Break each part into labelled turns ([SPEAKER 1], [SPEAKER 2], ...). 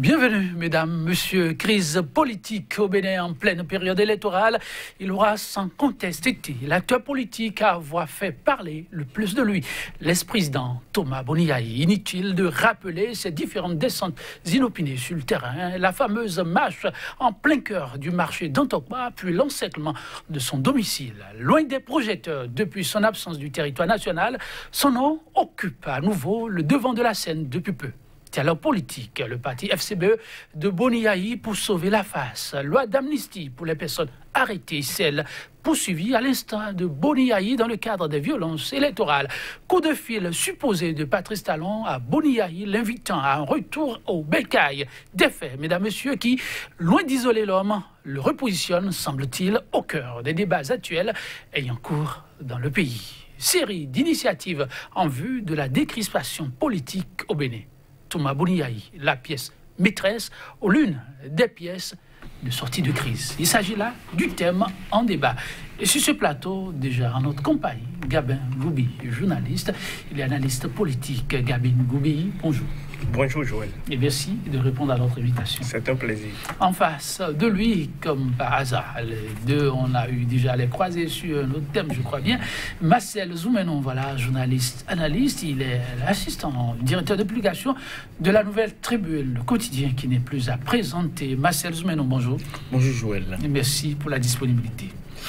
[SPEAKER 1] Bienvenue, mesdames, messieurs. Crise politique au Bénin en pleine période électorale. Il aura sans conteste été l'acteur politique à avoir fait parler le plus de lui, l'ex-président Thomas Boniaï. Inutile de rappeler ses différentes descentes inopinées sur le terrain, la fameuse marche en plein cœur du marché d'Antokba, puis l'encerclement de son domicile. Loin des projecteurs depuis son absence du territoire national, son nom occupe à nouveau le devant de la scène depuis peu. Dialogue politique, le parti FCBE de Boniaï pour sauver la face. Loi d'amnistie pour les personnes arrêtées, celle poursuivie à l'instant de Boniaï dans le cadre des violences électorales. Coup de fil supposé de Patrice Talon à Boniaï, l'invitant à un retour au bécail. Des faits, mesdames, messieurs, qui, loin d'isoler l'homme, le repositionne, semble-t-il, au cœur des débats actuels ayant cours dans le pays. Série d'initiatives en vue de la décrispation politique au Bénin. Thomas Boniaï, la pièce maîtresse ou l'une des pièces de sortie de crise. Il s'agit là du thème en débat. Et sur ce plateau, déjà en notre compagnie, Gabin Goubi, journaliste, il est analyste politique. Gabin Goubi, bonjour.
[SPEAKER 2] Bonjour Joël.
[SPEAKER 1] Et merci de répondre à notre invitation.
[SPEAKER 2] C'est un plaisir.
[SPEAKER 1] En face de lui, comme par hasard, les deux, on a eu déjà les croisés sur un autre thème, je crois bien. Marcel Zoumenon, voilà, journaliste, analyste, il est l'assistant directeur de publication de la Nouvelle Tribune, le quotidien qui n'est plus à présenter. Marcel Zoumenon, bonjour.
[SPEAKER 3] Bonjour Joël.
[SPEAKER 1] Et merci pour la disponibilité.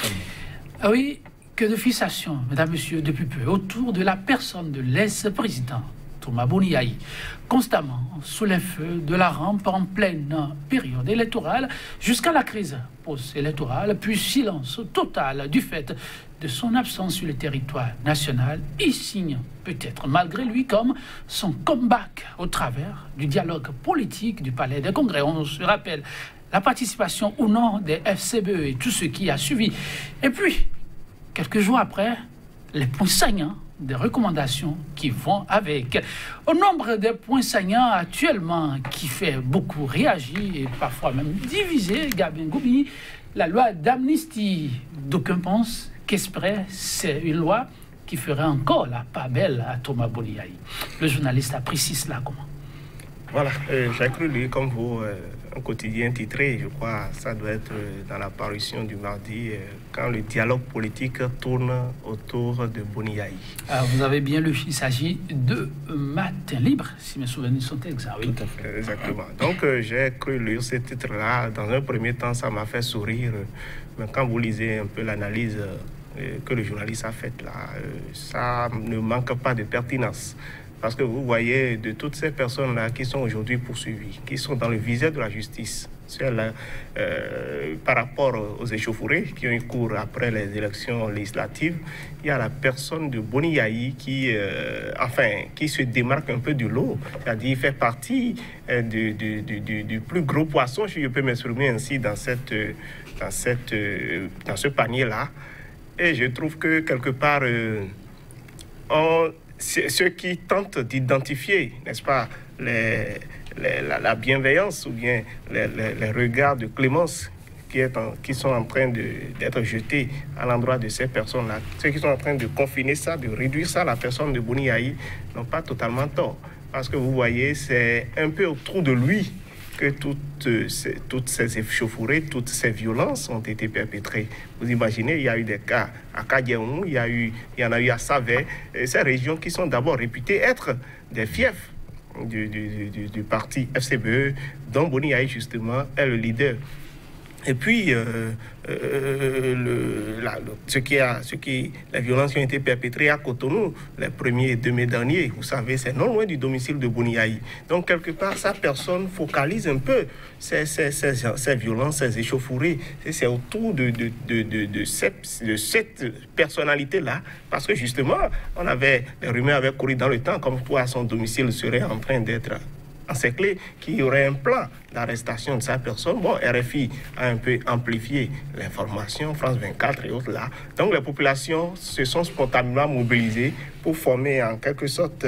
[SPEAKER 1] Ah oui, que de fixation, mesdames, messieurs, depuis peu, autour de la personne de l'ex-président Thomas Boniaï, constamment sous les feux de la rampe en pleine période électorale jusqu'à la crise post-électorale, puis silence total du fait de son absence sur le territoire national. Il signe peut-être malgré lui comme son comeback au travers du dialogue politique du Palais des Congrès. On se rappelle la participation ou non des FCBE et tout ce qui a suivi. Et puis, quelques jours après, les points saignants des recommandations qui vont avec. Au nombre des points saignants actuellement qui fait beaucoup réagir et parfois même diviser, Gabin Goubi, la loi d'amnistie. D'aucuns pensent qu'exprès, c'est une loi qui ferait encore la part belle à Thomas Boniaï. Le journaliste apprécie cela comment?
[SPEAKER 2] Voilà, j'ai cru lire comme vous un quotidien titré, je crois, ça doit être dans la parution du mardi, quand le dialogue politique tourne autour de Boniaï.
[SPEAKER 1] Vous avez bien lu, il s'agit de Matin Libre, si mes souvenirs sont exacts. Oui.
[SPEAKER 2] Tout à fait. Exactement. Donc j'ai cru lire ce titre-là. Dans un premier temps, ça m'a fait sourire. Mais quand vous lisez un peu l'analyse que le journaliste a faite là, ça ne manque pas de pertinence. Parce que vous voyez, de toutes ces personnes-là qui sont aujourd'hui poursuivies, qui sont dans le viseur de la justice, par rapport aux échauffourées qui ont eu cours après les élections législatives, il y a la personne de Boniaï qui se démarque un peu du lot. C'est-à-dire qu'il fait partie du plus gros poisson, si je peux m'exprimer ainsi, dans ce panier-là. Et je trouve que quelque part, ceux qui tentent d'identifier, n'est-ce pas, la bienveillance ou bien les regards de clémence qui sont en train d'être jetés à l'endroit de ces personnes-là, ceux qui sont en train de confiner ça, de réduire ça à la personne de Boniaï, n'ont pas totalement tort. Parce que vous voyez, c'est un peu autour de lui que toutes ces échauffourées, toutes ces violences ont été perpétrées. Vous imaginez, il y a eu des cas à Kadiaou, il y en a eu à Savé, ces régions qui sont d'abord réputées être des fiefs du parti FCBE, dont Boniaï justement est le leader. Et puis, les violences qui ont été perpétrées à Cotonou, les 1er et 2 mai dernier, vous savez, c'est non loin du domicile de Boniaï. Donc, quelque part, sa personne focalise un peu ces violences, ces échauffourées. C'est autour de cette personnalité-là, parce que justement, les rumeurs avaient couru dans le temps, comme quoi son domicile serait en train d'être encerclé, qu'il y aurait un plan d'arrestation de sa personne. Bon, RFI a un peu amplifié l'information, France 24 et autres là. Donc les populations se sont spontanément mobilisées pour former en quelque sorte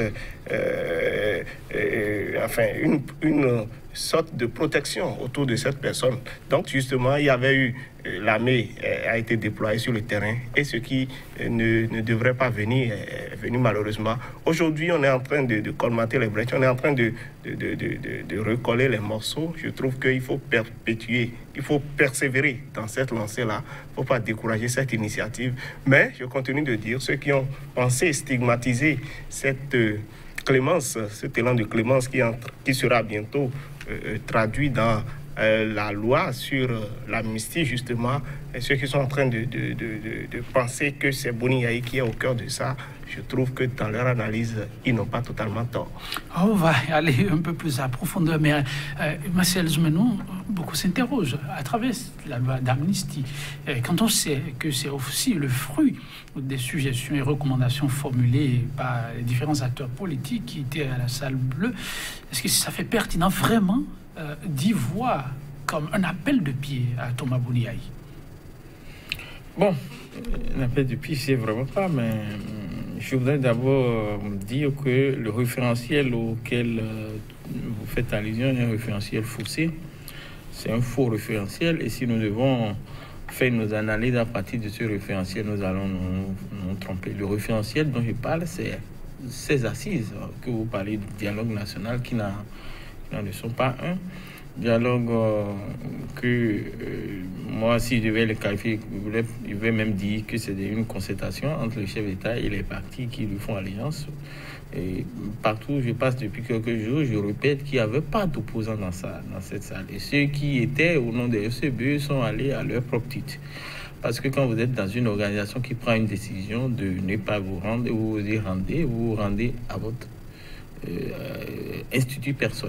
[SPEAKER 2] une sorte de protection autour de cette personne. Donc justement, il y avait eu, l'armée a été déployée sur le terrain et ce qui ne devrait pas venir est venu malheureusement. Aujourd'hui, on est en train de colmater les brèches, on est en train de recoller les morceaux. Je trouve qu'il faut perpétuer, il faut persévérer dans cette lancée-là. Il ne faut pas décourager cette initiative. Mais je continue de dire, ceux qui ont pensé stigmatiser cette clémence, cet élan de clémence qui sera bientôt traduit dans la loi sur l'amnistie, justement, et ceux qui sont en train de penser que c'est Boni Yayi qui est au cœur de ça, je trouve que dans leur analyse, ils n'ont pas totalement tort.
[SPEAKER 1] On va aller un peu plus à profondeur, mais Marcel Zoumenou, beaucoup s'interrogent à travers la loi d'amnistie. Quand on sait que c'est aussi le fruit des suggestions et recommandations formulées par les différents acteurs politiques qui étaient à la salle bleue, est-ce que ça fait pertinent vraiment d'y voir comme un appel de pied à Thomas Boni Yayi?
[SPEAKER 3] Bon, un appel de pied, c'est vraiment pas, mais je voudrais d'abord dire que le référentiel auquel vous faites allusion est un référentiel faussé. C'est un faux référentiel et si nous devons faire nos analyses à partir de ce référentiel, nous allons nous tromper. Le référentiel dont je parle, c'est ces assises que vous parlez du dialogue national qui ne sont pas un dialogue que moi, si je devais le qualifier, je vais même dire que c'est une concertation entre le chef d'État et les partis qui lui font alliance. Et partout où je passe depuis quelques jours, je répète qu'il n'y avait pas d'opposants dans cette salle. Et ceux qui étaient au nom des FCBE sont allés à leur propre titre. Parce que quand vous êtes dans une organisation qui prend une décision de ne pas vous rendre, vous vous rendez à votre institut personnel.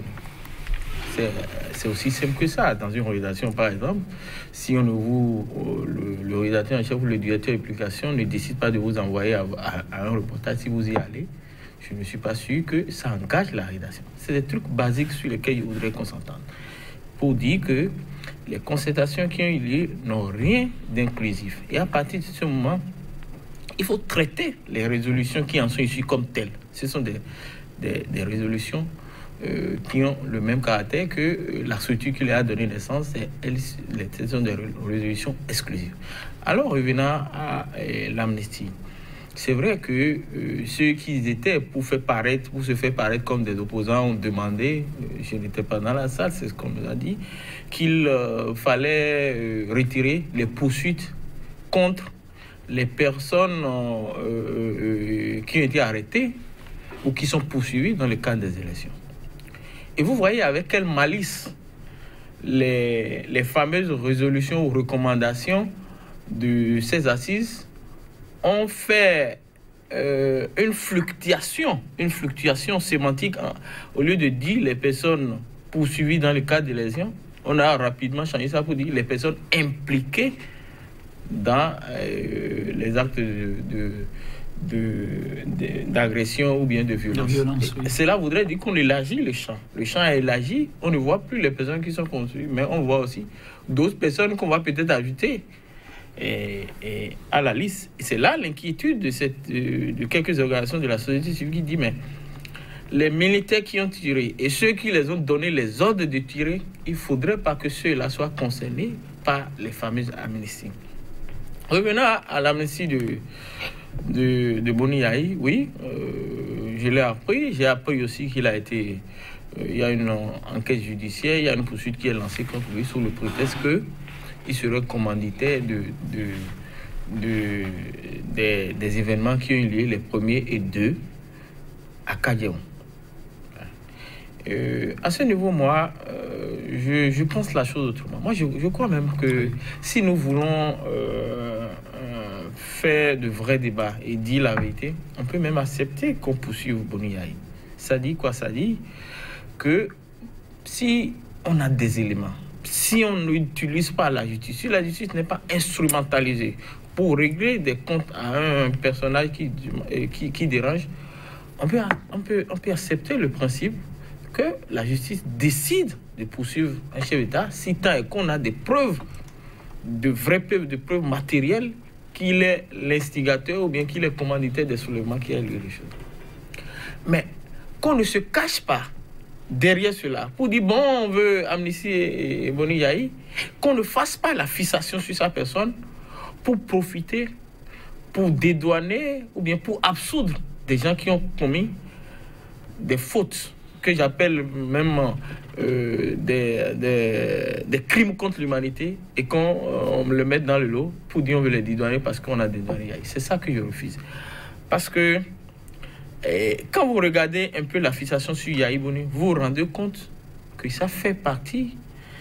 [SPEAKER 3] C'est aussi simple que ça. Dans une organisation, par exemple, si le rédacteur en chef ou le directeur de publication ne décide pas de vous envoyer à un reportage, si vous y allez, je ne suis pas sûr que ça engage la rédaction. C'est des trucs basiques sur lesquels je voudrais qu'on s'entende. Pour dire que les concertations qui ont eu lieu n'ont rien d'inclusif. Et à partir de ce moment, il faut traiter les résolutions qui en sont issues comme telles. Ce sont des résolutions qui ont le même caractère que la structure qui leur a donné naissance, ce sont des résolutions exclusives. Alors, revenant à l'amnistie, c'est vrai que ceux qui étaient pour se faire paraître comme des opposants ont demandé, je n'étais pas dans la salle, c'est ce qu'on nous a dit, qu'il fallait retirer les poursuites contre les personnes qui ont été arrêtées ou qui sont poursuivies dans le cadre des élections. Et vous voyez avec quelle malice les fameuses résolutions ou recommandations de ces assises ont fait une fluctuation sémantique. Au lieu de dire les personnes poursuivies dans le cadre de l'élection, on a rapidement changé ça pour dire les personnes impliquées dans les actes d'agression ou bien de violence. Oui. Cela voudrait dire qu'on élargit le champ. Le champ est élargi, on ne voit plus les personnes qui sont poursuivies, mais on voit aussi d'autres personnes qu'on va peut-être ajouter à la liste. Et c'est là l'inquiétude de quelques organisations de la société civile qui dit mais les militaires qui ont tiré et ceux qui les ont donné les ordres de tirer, il ne faudrait pas que ceux-là soient concernés par les fameuses amnisties. Revenons à l'amnistie de Boni Yayi, oui, je l'ai appris. J'ai appris aussi qu'il a été... il y a une enquête judiciaire, il y a une poursuite qui est lancée contre lui sous le prétexte qu'il serait commanditaire des événements qui ont eu lieu les 1er et 2 à Kadiaon. À ce niveau, moi, je pense la chose autrement. Moi, je crois même que si nous voulons faire de vrais débats et dire la vérité, on peut même accepter qu'on poursuive Boni Yayi. Ça dit quoi? Ça dit que si on a des éléments, si on n'utilise pas la justice, si la justice n'est pas instrumentalisée pour régler des comptes à un personnage qui dérange, on peut accepter le principe que la justice décide de poursuivre un chef d'État si tant est qu'on a des preuves, de vraies preuves, de preuves matérielles qu'il est l'instigateur ou bien qu'il est commanditaire des soulèvements qui a lieu les choses. Mais qu'on ne se cache pas derrière cela pour dire, bon, on veut amnistier Boni Yayi, qu'on ne fasse pas la fixation sur sa personne pour profiter, pour dédouaner ou bien pour absoudre des gens qui ont commis des fautes que j'appelle même des crimes contre l'humanité et qu'on le mette dans le lot pour dire on veut les dédouaner parce qu'on a dédouané Yayi. C'est ça que je refuse. Parce que quand vous regardez un peu la fixation sur Yayi Boni, vous vous rendez compte que ça fait partie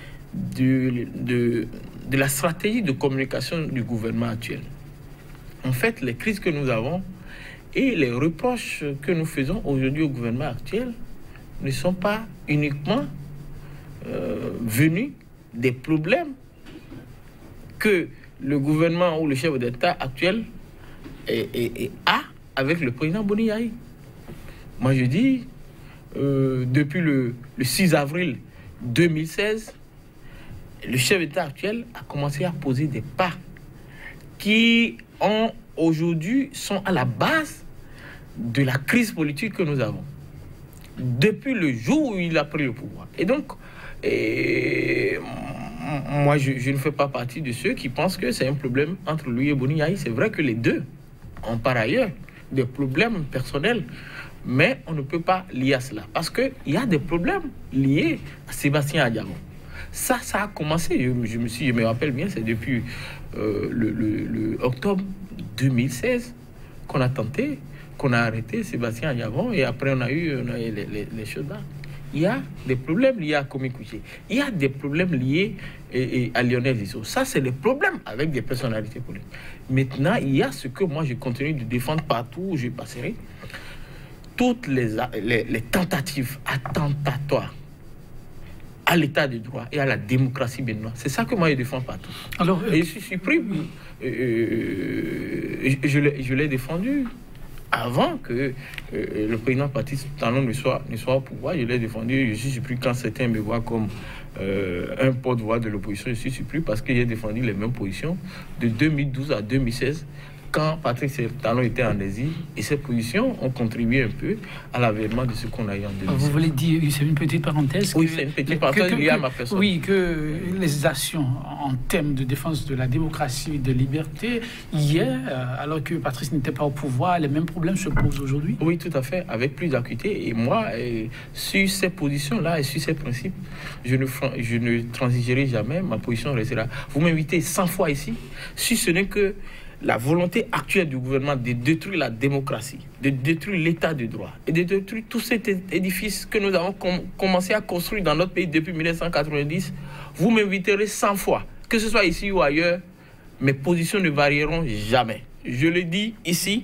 [SPEAKER 3] de la stratégie de communication du gouvernement actuel. En fait, les crises que nous avons et les reproches que nous faisons aujourd'hui au gouvernement actuel ne sont pas uniquement venus des problèmes que le gouvernement ou le chef d'État actuel a avec le président Boni Yayi. Moi, je dis, depuis le 6 avril 2016, le chef d'État actuel a commencé à poser des pas qui aujourd'hui sont à la base de la crise politique que nous avons. Depuis le jour où il a pris le pouvoir. Et donc, moi, je ne fais pas partie de ceux qui pensent que c'est un problème entre lui et Boni Yayi. C'est vrai que les deux ont par ailleurs des problèmes personnels, mais on ne peut pas lier à cela. Parce qu'il y a des problèmes liés à Sébastien Adjamon. Ça a commencé, je me rappelle bien, c'est depuis le octobre 2016 qu'on a tenté, qu'on a arrêté Sébastien Adjamon, et après on a eu les choses là. Il y a des problèmes liés à Komi Kouché. Il y a des problèmes liés à Lionel Zizo. Ça, c'est les problèmes avec des personnalités politiques. Maintenant, il y a ce que moi, je continue de défendre partout où je passerai. Toutes les tentatives attentatoires à l'état de droit et à la démocratie béninoise. C'est ça que moi, je défends partout. Alors, et je suis surpris. Je l'ai défendu avant que le président Patrice Talon ne soit au pouvoir. Je l'ai défendu. Je suis surpris quand certains me voient comme un porte-voix de l'opposition. Je suis surpris parce que j'ai défendu les mêmes positions de 2012 à 2016 quand Patrice Talon était en exil. Et ces positions ont contribué un peu à l'avènement de ce qu'on a eu en 2016.
[SPEAKER 1] Vous voulez dire, c'est une petite parenthèse?
[SPEAKER 3] Oui, c'est une petite parenthèse liée à ma personne.
[SPEAKER 1] Oui, que les actions en termes de défense de la démocratie et de liberté, hier, alors que Patrice n'était pas au pouvoir, les mêmes problèmes se posent aujourd'hui?
[SPEAKER 3] Oui, tout à fait, avec plus d'acuité. Et moi, sur ces positions-là et sur ces principes, je ne transigerai jamais. Ma position restera. Vous m'invitez 100 fois ici, si ce n'est que la volonté actuelle du gouvernement de détruire la démocratie, de détruire l'état de droit et de détruire tout cet édifice que nous avons commencé à construire dans notre pays depuis 1990, vous m'inviterez 100 fois, que ce soit ici ou ailleurs, mes positions ne varieront jamais. Je le dis ici,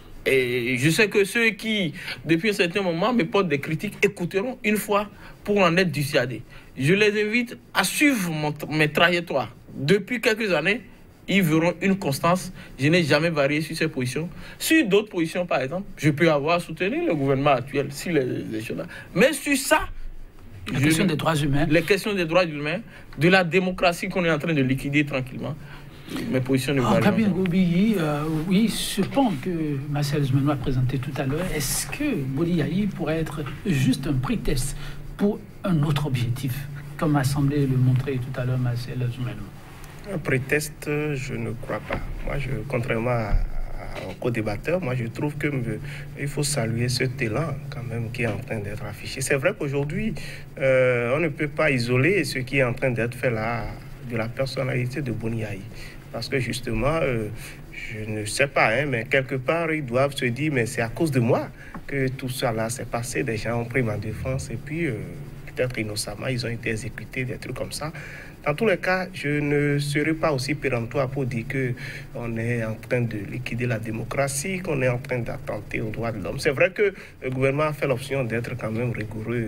[SPEAKER 3] et je sais que ceux qui, depuis un certain moment, me portent des critiques, écouteront une fois pour en être dissuadés. Je les invite à suivre mes trajectoires. Depuis quelques années, ils verront une constance. Je n'ai jamais varié sur ces positions. Sur d'autres positions, par exemple, je peux avoir soutenu le gouvernement actuel, si les choses là. Mais sur ça,
[SPEAKER 1] la question des droits humains,
[SPEAKER 3] les questions des droits humains, de la démocratie qu'on est en train de liquider tranquillement, mes positions ne varient pas.
[SPEAKER 1] Kabir Gobiyi, oui, ce point que Marcel Zumeno a présenté tout à l'heure, est-ce que Boni Yayi pourrait être juste un prétexte pour un autre objectif, comme a semblé le montrer tout à l'heure Marcel Zumeno?
[SPEAKER 2] Un prétexte, je ne crois pas. Moi, contrairement au co-débatteur, moi, je trouve qu'il faut saluer cet élan quand même qui est en train d'être affiché. C'est vrai qu'aujourd'hui, on ne peut pas isoler ce qui est en train d'être fait là de la personnalité de Boni Yayi. Parce que justement, je ne sais pas, hein, mais quelque part, ils doivent se dire, mais c'est à cause de moi que tout ça là s'est passé. Des gens ont pris ma défense et puis peut-être innocemment, ils ont été exécutés, des trucs comme ça. Dans tous les cas, je ne serai pas aussi péremptoire pour dire qu'on est en train de liquider la démocratie, qu'on est en train d'attenter aux droits de l'homme. C'est vrai que le gouvernement a fait l'option d'être quand même rigoureux,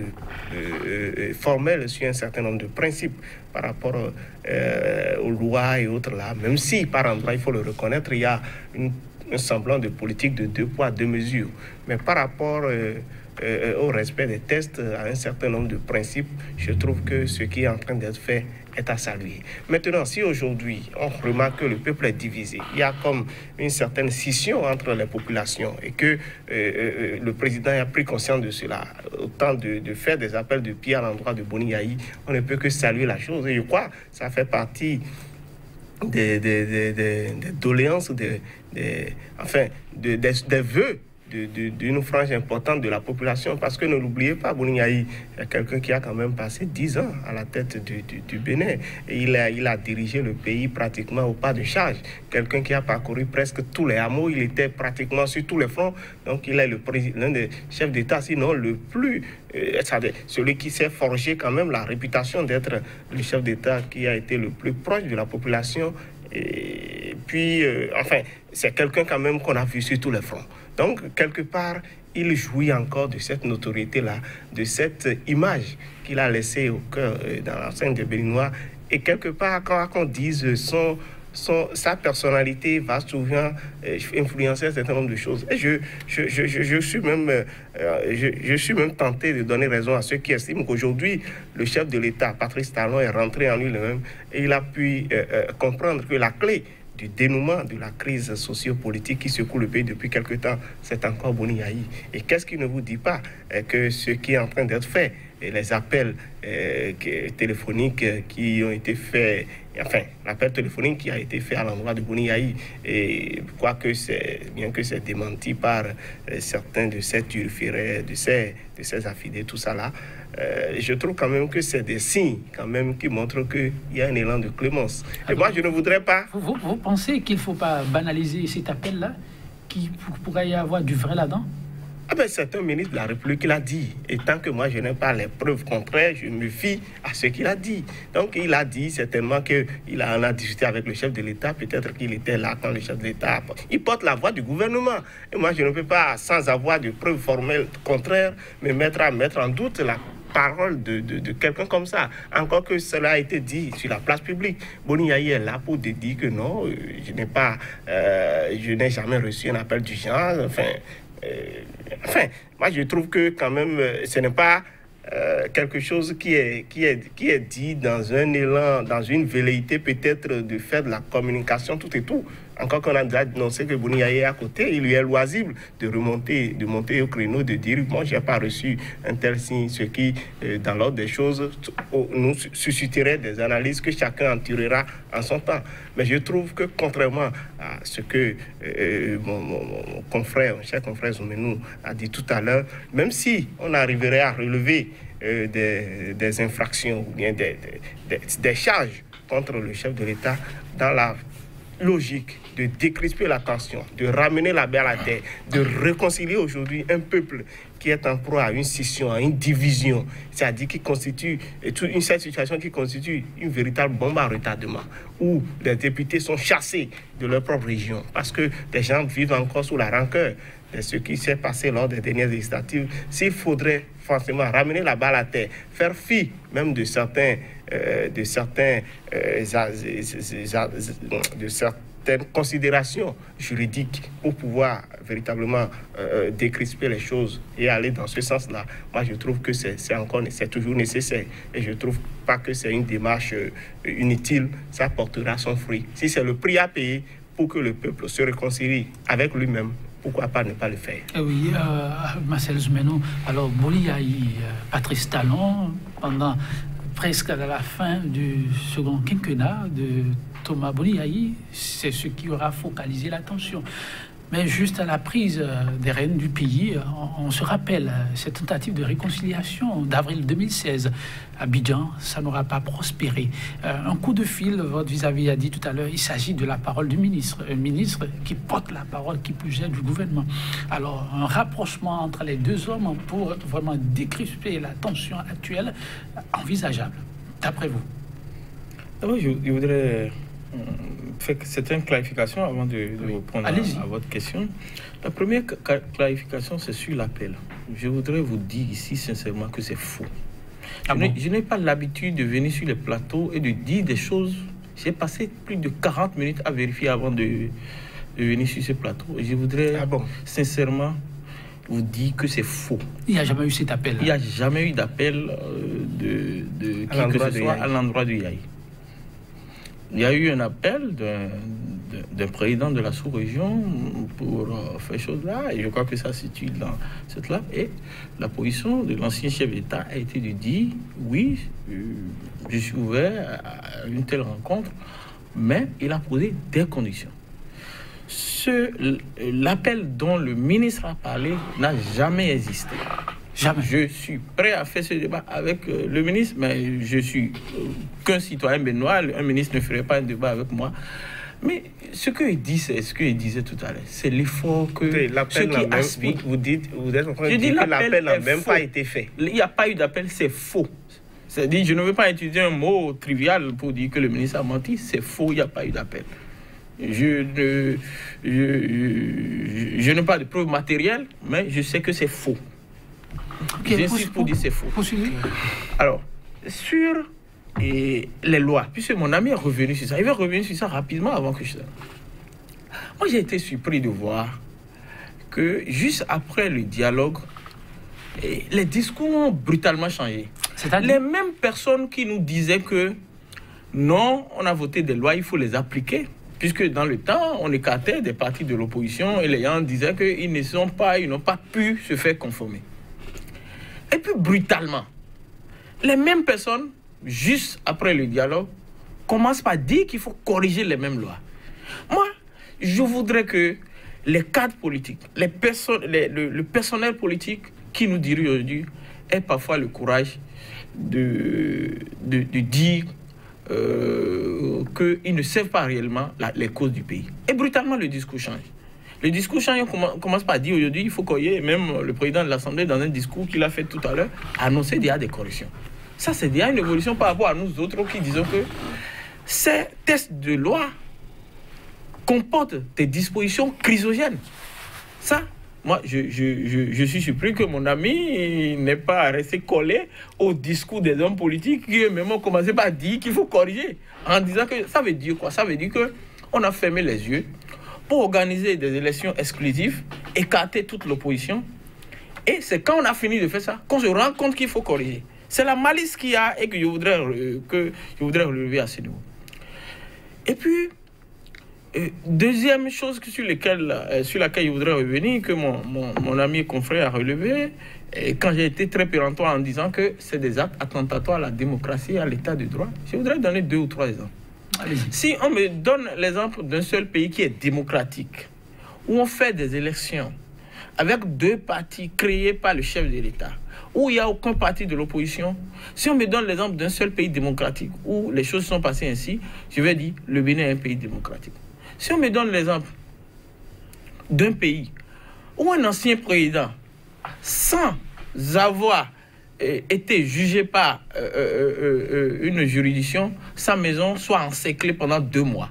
[SPEAKER 2] formel sur un certain nombre de principes par rapport aux lois et autres là. Même si, par endroit, il faut le reconnaître, il y a un semblant de politique de 2 poids, 2 mesures. Mais par rapport au respect des tests, à un certain nombre de principes, je trouve que ce qui est en train d'être fait est à saluer. Maintenant, si aujourd'hui on remarque que le peuple est divisé, il y a comme une certaine scission entre les populations et que le président a pris conscience de cela, autant de faire des appels de pied à l'endroit de Boni Yayi, on ne peut que saluer la chose. Et je crois que ça fait partie des doléances, des vœux d'une frange importante de la population, parce que ne l'oubliez pas, Boni Yayi est quelqu'un qui a quand même passé 10 ans à la tête du Bénin, et il a dirigé le pays pratiquement au pas de charge, quelqu'un qui a parcouru presque tous les hameaux, il était pratiquement sur tous les fronts, donc il est l'un des chefs d'État, sinon le plus, celui qui s'est forgé quand même la réputation d'être le chef d'État qui a été le plus proche de la population, et puis, c'est quelqu'un quand même qu'on a vu sur tous les fronts. Donc, quelque part, il jouit encore de cette notoriété-là, de cette image qu'il a laissée au cœur, dans la scène des Béninois. Et quelque part, quand on dise sa personnalité va souvent influencer un certain nombre de choses. Et je suis même tenté de donner raison à ceux qui estiment qu'aujourd'hui, le chef de l'État, Patrice Talon, est rentré en lui-même et il a pu comprendre que la clé du dénouement de la crise socio-politique qui secoue le pays depuis quelque temps, c'est encore Boni Yayi. Et qu'est-ce qui ne vous dit pas que ce qui est en train d'être fait, et les appels téléphoniques qui ont été faits, l'appel téléphonique qui a été fait à l'endroit de Boni Yayi, et quoique bien que c'est démenti par certains de ces turférés, de ces affidés, tout ça là, je trouve quand même que c'est des signes quand même qui montrent qu'il y a un élan de clémence. Et moi, je ne voudrais pas...
[SPEAKER 1] Vous pensez qu'il ne faut pas banaliser cet appel-là, qu'il pourrait y avoir du vrai là-dedans?
[SPEAKER 2] C'est un ministre de la République qui l'a dit. Et tant que moi, je n'ai pas les preuves contraires, je me fie à ce qu'il a dit. Donc, il a dit certainement qu'il en a discuté avec le chef de l'État. Peut-être qu'il était là quand le chef de l'État... Il porte la voix du gouvernement. Et moi, je ne peux pas, sans avoir de preuves formelles contraires, me mettre en doute la parole de quelqu'un comme ça. Encore que cela a été dit sur la place publique. Boni Yayi est là pour dire que non, je n'ai jamais reçu un appel du genre. Moi je trouve que quand même ce n'est pas quelque chose qui est dit dans un élan, dans une velléité peut-être de faire de la communication tout et tout. Encore qu'on a déjà annoncé que Boni Yayi est à côté, il lui est loisible de monter au créneau, de dire moi je n'ai pas reçu un tel signe, ce qui dans l'ordre des choses nous susciterait des analyses que chacun en tirera en son temps. Mais je trouve que contrairement à ce que mon cher confrère Zoumenou a dit tout à l'heure, même si on arriverait à relever des infractions ou bien des charges contre le chef de l'État dans la logique de décrisper la tension, de ramener la paix à la terre, de réconcilier aujourd'hui un peuple qui est en proie à une scission, à une division, c'est-à-dire qui constitue cette situation qui constitue une véritable bombe à retardement, où les députés sont chassés de leur propre région parce que des gens vivent encore sous la rancœur de ce qui s'est passé lors des dernières législatives. S'il faudrait forcément ramener la balle à terre, faire fi même de certaines considérations juridiques pour pouvoir véritablement décrisper les choses et aller dans ce sens-là, moi je trouve que c'est toujours nécessaire et je ne trouve pas que c'est une démarche inutile, ça portera son fruit. Si c'est le prix à payer pour que le peuple se réconcilie avec lui-même, pourquoi pas ne pas le faire?
[SPEAKER 1] Oui, Marcel Zoumenou, alors Boni Yayi, Patrice Talon, pendant presque à la fin du second quinquennat de Thomas Boni Yayi, c'est ce qui aura focalisé l'attention. Mais juste à la prise des rênes du pays, on se rappelle cette tentative de réconciliation d'avril 2016 à Abidjan, ça n'aura pas prospéré. Un coup de fil, votre vis-à-vis a dit tout à l'heure, il s'agit de la parole du ministre, un ministre qui porte la parole, qui plus est du gouvernement. Alors, un rapprochement entre les deux hommes pour vraiment décrisper la tension actuelle, envisageable, d'après vous?
[SPEAKER 3] Je voudrais... C'est une clarification avant de répondre à votre question. La première clarification, c'est sur l'appel. Je voudrais vous dire ici sincèrement que c'est faux. Je n'ai pas l'habitude de venir sur les plateaux et de dire des choses. J'ai passé plus de 40 minutes à vérifier avant de venir sur ce plateau. Et je voudrais sincèrement vous dit que c'est faux.
[SPEAKER 1] Il n'y a jamais eu cet appel.
[SPEAKER 3] Il n'y a jamais eu d'appel de qui que ce soit à l'endroit de Yahi. Il y a eu un appel d'un président de la sous-région pour faire chose là, et je crois que ça se situe dans cette là. Et la position de l'ancien chef d'État a été de dire oui, je suis ouvert à une telle rencontre, mais il a posé des conditions. L'appel dont le ministre a parlé n'a jamais existé.
[SPEAKER 1] Jamais.
[SPEAKER 3] Je suis prêt à faire ce débat avec le ministre, mais je suis qu'un citoyen béninois. Un ministre ne ferait pas un débat avec moi. Mais ce qu'il dit, c'est ce qu'il disait tout à l'heure. C'est l'effort que ceux qui aspirent.
[SPEAKER 2] Vous êtes en train de dire que l'appel n'a même pas été fait.
[SPEAKER 3] Il n'y a pas eu d'appel, c'est faux. C'est-à-dire, je ne veux pas utiliser un mot trivial pour dire que le ministre a menti. C'est faux, il n'y a pas eu d'appel. Je n'ai pas de preuves matérielles, mais je sais que c'est faux.
[SPEAKER 1] Okay,
[SPEAKER 3] j'insiste pour dire c'est faux.
[SPEAKER 1] Poursuivez.
[SPEAKER 3] Alors, sur les lois, puisque mon ami est revenu sur ça, il va revenir sur ça rapidement avant que je... Moi, j'ai été surpris de voir que juste après le dialogue, les discours ont brutalement changé. Les mêmes personnes qui nous disaient que non, on a voté des lois, il faut les appliquer. Puisque dans le temps, on écartait des partis de l'opposition et les gens disaient qu'ils n'ont pas pu se faire conformer. Et puis brutalement, les mêmes personnes, juste après le dialogue, commencent par dire qu'il faut corriger les mêmes lois. Moi, je voudrais que les cadres politiques, le personnel politique qui nous dirige aujourd'hui ait parfois le courage de dire qu'ils ne servent pas réellement les causes du pays. Et brutalement, le discours change. Le discours change, on commence par dire aujourd'hui, il faut qu'il y ait, même le président de l'Assemblée, dans un discours qu'il a fait tout à l'heure, annoncer déjà des corrections. Ça, c'est déjà une évolution par rapport à nous autres qui disons que ces textes de loi comportent des dispositions chrysogènes. Ça, moi, je suis surpris que mon ami n'ait pas resté collé au discours des hommes politiques qui eux-mêmes ont commencé par dire qu'il faut corriger. En disant que ça veut dire quoi? Ça veut dire qu'on a fermé les yeux pour organiser des élections exclusives, écarter toute l'opposition. Et c'est quand on a fini de faire ça qu'on se rend compte qu'il faut corriger. C'est la malice qu'il y a et que je voudrais relever à ce niveau. Et puis, deuxième chose sur laquelle je voudrais revenir, que mon ami et confrère a relevé, et quand j'ai été très péremptoire en disant que c'est des actes attentatoires à la démocratie et à l'état de droit, je voudrais donner 2 ou 3 exemples. Si on me donne l'exemple d'un seul pays qui est démocratique, où on fait des élections avec 2 partis créés par le chef de l'État, où il n'y a aucun parti de l'opposition, si on me donne l'exemple d'un seul pays démocratique, où les choses sont passées ainsi, je vais dire le Bénin est un pays démocratique. Si on me donne l'exemple d'un pays où un ancien président, sans avoir été jugé par une juridiction, sa maison soit encerclée pendant 2 mois,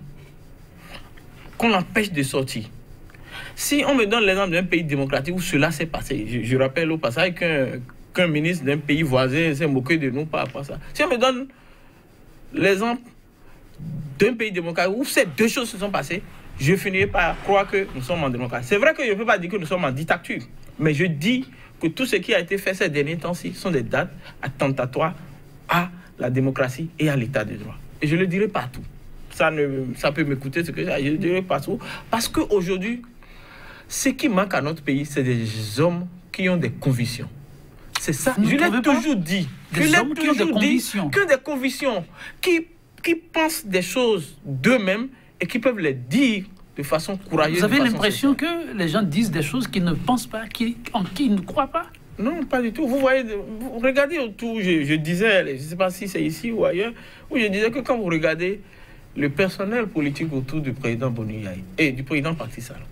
[SPEAKER 3] qu'on l'empêche de sortir. Si on me donne l'exemple d'un pays démocratique où cela s'est passé, je rappelle au passage qu'un ministre d'un pays voisin s'est moqué de nous par rapport à ça. Si on me donne l'exemple d'un pays démocratique où ces 2 choses se sont passées, je finirai par croire que nous sommes en démocratie. C'est vrai que je ne peux pas dire que nous sommes en dictature, mais je dis que tout ce qui a été fait ces derniers temps-ci sont des dates attentatoires à la démocratie et à l'état de droit. Et je le dirai partout. Ça peut m'écouter ce que je le dirai partout. Parce qu'aujourd'hui, ce qui manque à notre pays, c'est des hommes qui ont des convictions. C'est ça. Je l'ai toujours dit.
[SPEAKER 1] Des hommes qui ont des convictions.
[SPEAKER 3] Qui ont des convictions, qui pensent des choses d'eux-mêmes et qui peuvent les dire de façon courageuse.
[SPEAKER 1] Vous avez l'impression que les gens disent des choses qu'ils ne pensent pas, en qui ils ne croient pas?
[SPEAKER 3] Non, pas du tout. Vous voyez, vous regardez autour, je disais, je ne sais pas si c'est ici ou ailleurs, où je disais que quand vous regardez le personnel politique autour du président Boni Yahi et du président Patrice Talon,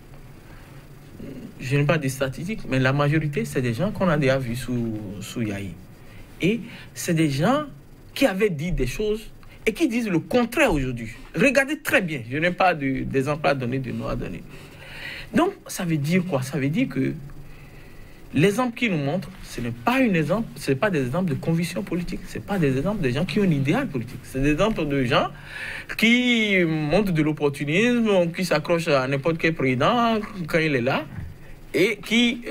[SPEAKER 3] je n'ai pas de statistiques, mais la majorité, c'est des gens qu'on a déjà vus sous Yahi. Et c'est des gens qui avaient dit des choses et qui disent le contraire aujourd'hui. Regardez très bien, je n'ai pas d'exemple à donner, de nom à donner. Donc, ça veut dire quoi? Ça veut dire que l'exemple qu'ils nous montrent, ce n'est pas des exemples de conviction politique, ce n'est pas des exemples de gens qui ont un idéal politique. C'est des exemples de gens qui montrent de l'opportunisme, qui s'accrochent à n'importe quel président quand il est là, et qui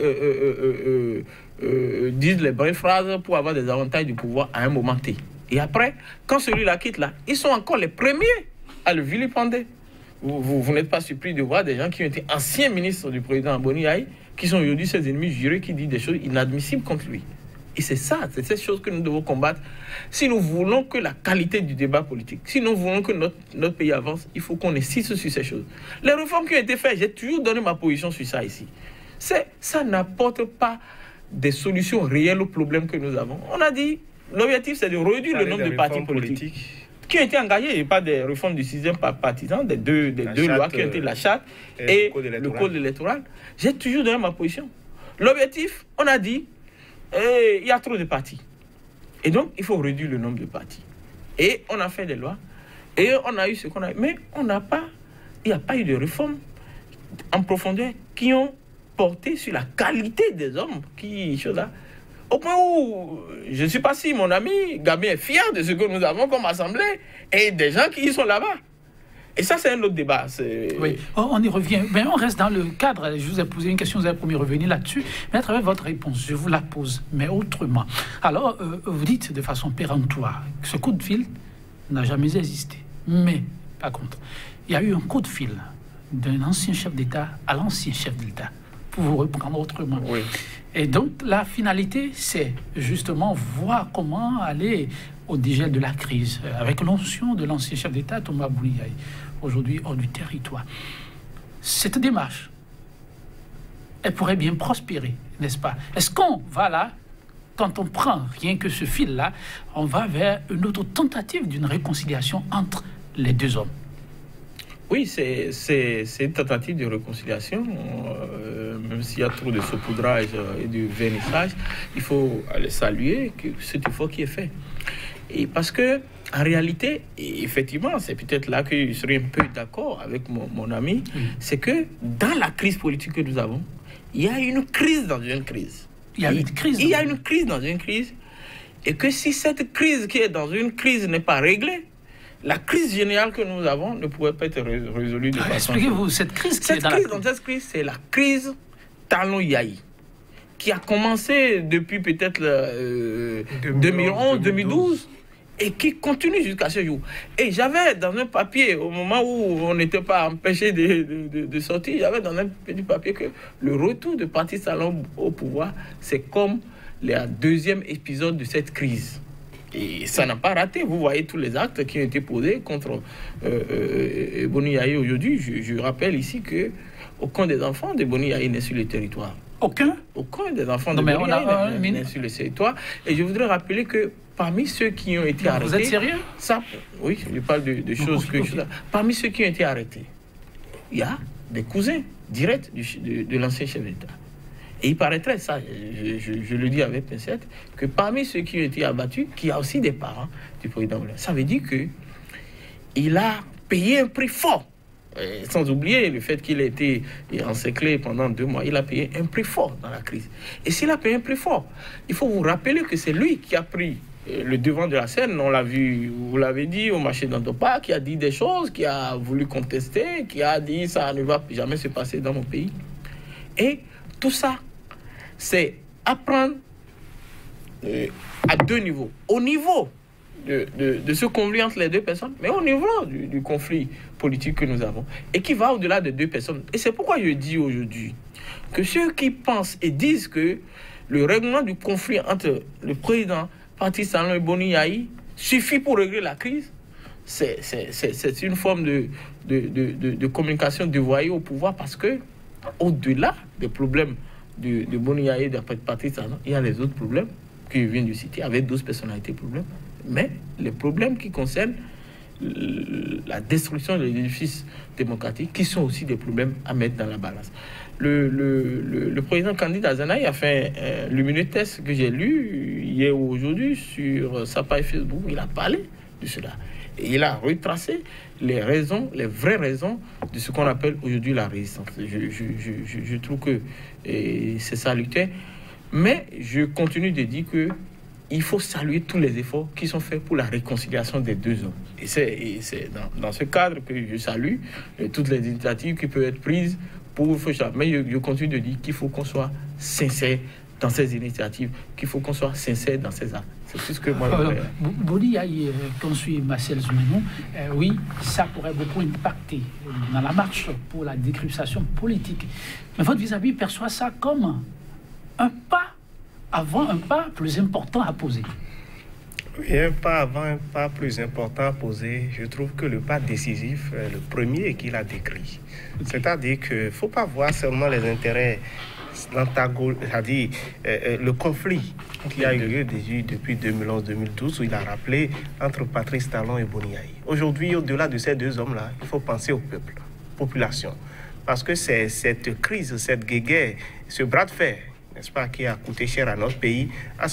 [SPEAKER 3] disent les vraies phrases pour avoir des avantages du pouvoir à un moment T. Et après, quand celui-là quitte là, ils sont encore les premiers à le vilipender. Vous n'êtes pas surpris de voir des gens qui ont été anciens ministres du président Boni Yayi, qui sont aujourd'hui ses ennemis jurés, qui disent des choses inadmissibles contre lui. Et c'est ça, c'est cette chose que nous devons combattre. Si nous voulons que la qualité du débat politique, si nous voulons que notre pays avance, il faut qu'on insiste sur ces choses. Les réformes qui ont été faites, j'ai toujours donné ma position sur ça ici. Ça n'apporte pas des solutions réelles aux problèmes que nous avons. On a dit, l'objectif c'est de réduire le nombre de partis politiques qui ont été engagés, et pas des réformes du 6e partisan, des deux lois qui ont été la charte et le code électoral. J'ai toujours donné ma position. L'objectif, on a dit, il y a trop de partis. Et donc, il faut réduire le nombre de partis. Et on a fait des lois, et on a eu ce qu'on a eu. Mais il n'y a pas eu de réformes en profondeur qui ont porté sur la qualité des hommes qui sont là. Au point où, je ne sais pas si mon ami Gabi est fier de ce que nous avons comme assemblée et des gens qui y sont là-bas. Et ça, c'est un autre débat.
[SPEAKER 1] Oui, on y revient. Mais on reste dans le cadre. Je vous ai posé une question, vous avez promis de revenir là-dessus. Mais à travers votre réponse, je vous la pose, mais autrement. Alors, vous dites de façon péremptoire que ce coup de fil n'a jamais existé. Mais, par contre, il y a eu un coup de fil d'un ancien chef d'État à l'ancien chef d'État, pour vous reprendre autrement.
[SPEAKER 3] Oui.
[SPEAKER 1] Et donc, la finalité, c'est justement voir comment aller au dégel de la crise, avec l'onction de l'ancien chef d'État, Thomas Boni Yayi, aujourd'hui hors du territoire. Cette démarche, elle pourrait bien prospérer, n'est-ce pas? Est-ce qu'on va là, quand on prend rien que ce fil-là, on va vers une autre tentative d'une réconciliation entre les deux hommes?
[SPEAKER 3] Oui, c'est une tentative de réconciliation, même s'il y a trop de saupoudrage et de vernissage, il faut aller saluer cet effort qui est fait. Et parce que, en réalité, effectivement, c'est peut-être là que je serais un peu d'accord avec mon ami, c'est que dans la crise politique que nous avons, il y a une crise dans une crise. Il y a une crise dans une crise, et que si cette crise qui est dans une crise n'est pas réglée, la crise générale que nous avons ne pourrait pas être résolue de façon...
[SPEAKER 1] Expliquez-vous, cette crise qui est dans la crise.
[SPEAKER 3] Cette crise, c'est la crise Talon Yayi, qui a commencé depuis peut-être 2011, 2012, et qui continue jusqu'à ce jour. Et j'avais dans un papier, au moment où on n'était pas empêché de sortir, j'avais dans un petit papier que le retour de Patrice Talon au pouvoir, c'est comme le deuxième épisode de cette crise. Et ça n'a pas raté. Vous voyez tous les actes qui ont été posés contre Boni Yayi aujourd'hui. Je rappelle ici qu'aucun des enfants de Boni Yayi n'est sur le territoire.
[SPEAKER 1] Aucun
[SPEAKER 3] des enfants de Boni Yayi n'est sur le territoire. Et je voudrais rappeler que parmi ceux qui ont été arrêtés...
[SPEAKER 1] Vous êtes sérieux?
[SPEAKER 3] Oui, je parle de choses que je... Parmi ceux qui ont été arrêtés, il y a des cousins directs de l'ancien chef d'État. Et il paraîtrait, ça, je le dis avec pincette, que parmi ceux qui ont été abattus, qu'il y a aussi des parents du président. Ça veut dire qu'il a payé un prix fort. Sans oublier le fait qu'il a été encerclé pendant 2 mois. Il a payé un prix fort dans la crise. Et s'il a payé un prix fort, il faut vous rappeler que c'est lui qui a pris le devant de la scène. On l'a vu, vous l'avez dit, au marché d'Antopa, qui a dit des choses, qui a voulu contester, qui a dit ça ne va jamais se passer dans mon pays. Et tout ça, c'est apprendre à 2 niveaux. Au niveau de ce conflit entre les 2 personnes, mais au niveau du conflit politique que nous avons, et qui va au-delà de 2 personnes. Et c'est pourquoi je dis aujourd'hui que ceux qui pensent et disent que le règlement du conflit entre le président Patrice Talon et Boni Yayi suffit pour régler la crise, c'est une forme de communication dévoyée au pouvoir, parce que au-delà des problèmes de Boni Yayi et de Patrice Talon, il y a les autres problèmes que je viens de citer, avec d'autres personnalités problèmes, mais les problèmes qui concernent la destruction de l'édifice démocratique, qui sont aussi des problèmes à mettre dans la balance. Le président Candide Azanaï a fait un lumineux test que j'ai lu hier ou aujourd'hui sur sa page Facebook. Il a parlé de cela. Et il a retracé les raisons, les vraies raisons de ce qu'on appelle aujourd'hui la résistance. Je trouve que c'est salutaire. Mais je continue de dire que il faut saluer tous les efforts qui sont faits pour la réconciliation des 2 hommes. Et c'est dans ce cadre que je salue toutes les initiatives qui peuvent être prises Mais je continue de dire qu'il faut qu'on soit sincère dans ces initiatives, qu'il faut qu'on soit sincère dans ces actes. C'est tout ce que moi je veux.
[SPEAKER 1] Boni Yaye, qu'on suit Marcel Zoumenou, oui, ça pourrait beaucoup impacter dans la marche pour la décryptation politique. Mais votre vis-à-vis perçoit ça comme un pas avant, un pas plus important à poser.
[SPEAKER 2] Oui, un pas avant, un pas plus important à poser. Je trouve que le pas décisif, le premier qu'il a décrit. C'est-à-dire qu'il ne faut pas voir seulement les intérêts, c'est-à-dire le conflit qui a eu lieu depuis 2011-2012, où il a rappelé entre Patrice Talon et Boni Yaye. Aujourd'hui, au-delà de ces deux hommes-là, il faut penser au peuple, population. Parce que c'est cette crise, cette guéguerre, ce bras de fer, n'est-ce pas, qui a coûté cher à notre pays,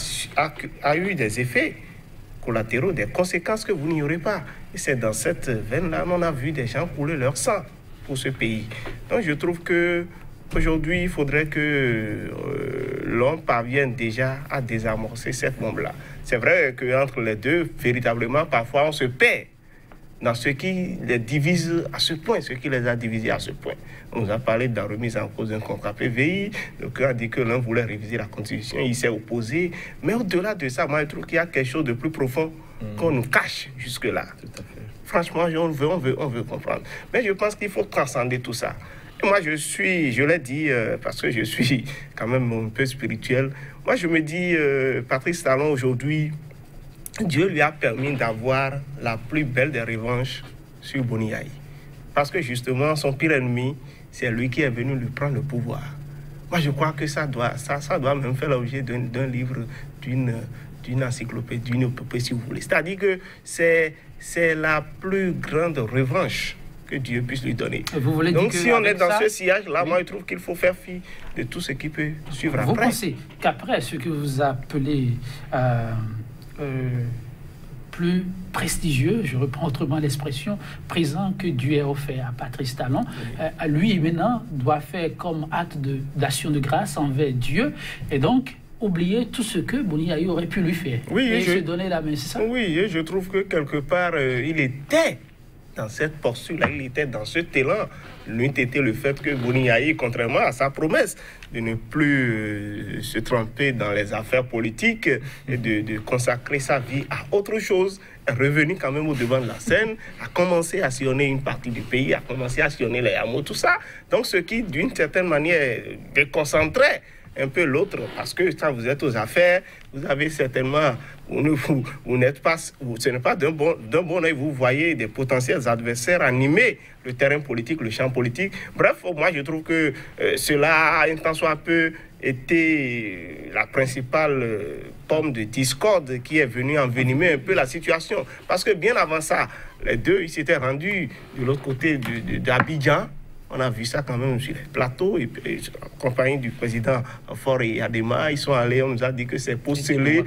[SPEAKER 2] a eu des effets collatéraux, des conséquences que vous n'ignorez pas. Et c'est dans cette veine-là qu'on a vu des gens couler leur sang pour ce pays. Donc je trouve que aujourd'hui, il faudrait que l'on parvienne déjà à désamorcer cette bombe-là. C'est vrai qu'entre les deux, véritablement, parfois on se perd dans ce qui les divise à ce point, ce qui les a divisés à ce point. On nous a parlé de la remise en cause d'un contrat PVI, donc on a dit que l'un voulait réviser la Constitution, il s'est opposé. Mais au-delà de ça, moi je trouve qu'il y a quelque chose de plus profond qu'on nous cache jusque-là. Tout à fait. Franchement, on veut comprendre. Mais je pense qu'il faut transcender tout ça. Et moi je l'ai dit, parce que je suis quand même un peu spirituel, moi je me dis, Patrice Talon aujourd'hui, Dieu lui a permis d'avoir la plus belle des revanches sur Boni Yaye. Parce que justement, son pire ennemi, c'est lui qui est venu lui prendre le pouvoir. Moi, je crois que ça doit même faire l'objet d'un livre, d'une encyclopédie, d'une épopée, si vous voulez. C'est-à-dire que c'est la plus grande revanche que Dieu puisse lui donner. Donc, si on est dans ce sillage-là, oui, moi, je trouve qu'il faut faire fi de tout ce qui peut suivre après.
[SPEAKER 1] Vous pensez qu'après ce que vous appelez plus prestigieux, je reprends autrement l'expression, présent que Dieu a offert à Patrice Talon, lui maintenant doit faire comme acte d'action de grâce envers Dieu et donc oublier tout ce que Boni Yaye aurait pu lui faire.
[SPEAKER 2] Oui,
[SPEAKER 1] et se donner la main, c'est ça?
[SPEAKER 2] Oui, et je trouve que quelque part, il était dans cette posture-là, il était dans ce élan. L'une était le fait que Boni Yaye, contrairement à sa promesse de ne plus se tromper dans les affaires politiques et de consacrer sa vie à autre chose, est revenu quand même au devant de la scène, a commencé à sillonner une partie du pays, a commencé à sillonner les hameaux, tout ça. Donc ce qui, d'une certaine manière, déconcentrait un peu l'autre, parce que quand vous êtes aux affaires, vous avez certainement, vous n'êtes pas, ce n'est pas d'un bon œil, vous voyez des potentiels adversaires animer le terrain politique, le champ politique. Bref, moi je trouve que cela a un tant soit peu été la principale pomme de discorde qui est venue envenimer un peu la situation. Parce que bien avant ça, les deux, ils s'étaient rendus de l'autre côté d'Abidjan. On a vu ça quand même sur les plateaux, et en compagnie du président Faure Adema, ils sont allés, on nous a dit que c'est pour sceller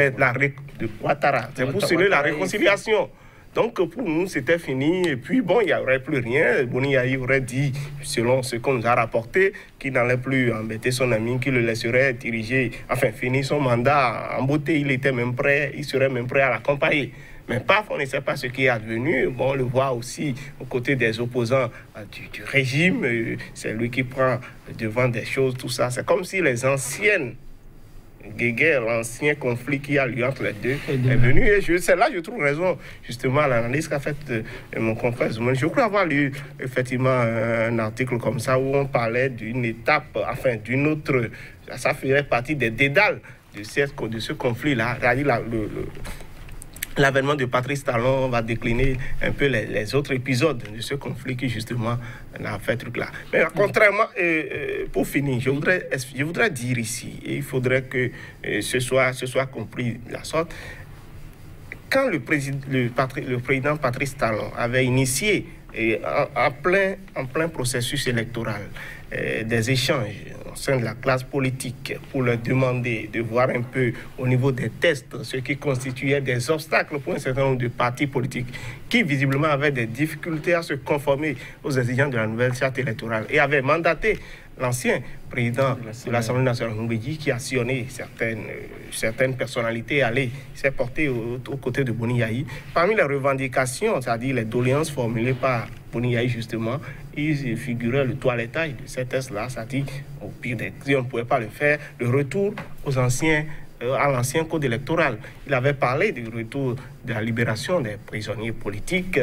[SPEAKER 2] la réconciliation. Donc pour nous, c'était fini. Et puis bon, il n'y aurait plus rien. Boni Yaye aurait dit, selon ce qu'on nous a rapporté, qu'il n'allait plus embêter son ami, qu'il le laisserait diriger, enfin finir son mandat en beauté. Il était même prêt, il serait même prêt à l'accompagner. Mais paf, on ne sait pas ce qui est advenu. Bon, on le voit aussi aux côtés des opposants du régime. C'est lui qui prend devant des choses, tout ça. C'est comme si les anciennes guerres, l'ancien conflit qui a lieu entre les deux est venu. Et c'est là que je trouve raison, justement, à l'analyse qu'a faite mon confrère Zoumenou. Je crois avoir lu, effectivement, un article comme ça où on parlait d'une étape, enfin, d'une autre. Ça ferait partie des dédales de ce conflit-là. L'avènement de Patrice Talon va décliner un peu les autres épisodes de ce conflit qui, justement, a fait truc-là. Mais contrairement, pour finir, je voudrais dire ici, et il faudrait que ce soit compris de la sorte, quand le président Patrice Talon avait initié en plein processus électoral des échanges au sein de la classe politique pour leur demander de voir un peu au niveau des tests ce qui constituait des obstacles pour un certain nombre de partis politiques qui visiblement avaient des difficultés à se conformer aux exigences de la nouvelle charte électorale et avaient mandaté l'ancien président de l'Assemblée nationale, Mbeki, qui a sillonné certaines personnalités, s'est porté aux côtés de Boni Yayi. Parmi les revendications, c'est-à-dire les doléances formulées par Boni Yayi, justement, il figurait le toilettage de ces tests-là, c'est-à-dire, au pire des cas, on ne pouvait pas le faire, le retour à l'ancien code électoral. Il avait parlé du retour de la libération des prisonniers politiques,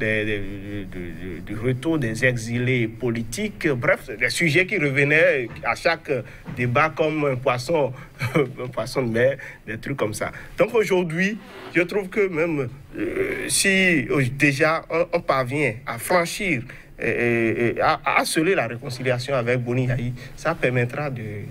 [SPEAKER 2] du retour des exilés politiques, bref, des sujets qui revenaient à chaque débat comme un poisson de mer, des trucs comme ça. Donc aujourd'hui, je trouve que même si déjà on parvient à franchir à sceller la réconciliation avec Boni Yayi, ça permettra